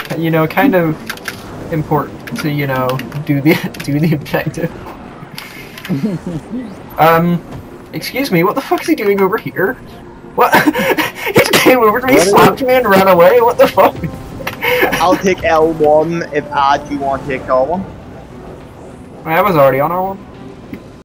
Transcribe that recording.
you know, kind of important to, you know, do the objective. Excuse me, what the fuck is he doing over here? What? He just came over to me, slapped me, and ran away. What the fuck? I'll take L1 if you want to take L1. I was already on R1.